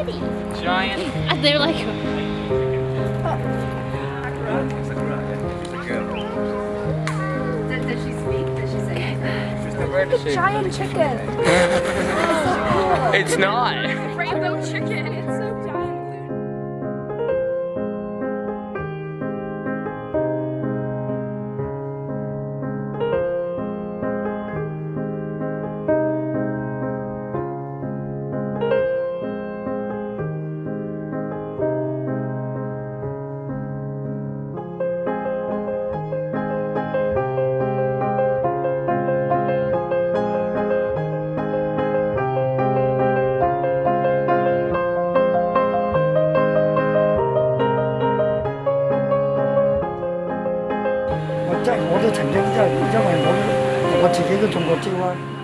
pretty. Giant. They're like. Does she speak? Does she say anything? It's a giant chicken. It's not. Rainbow chicken. It's so giant. 我都曾經因為我自己都中過招啊。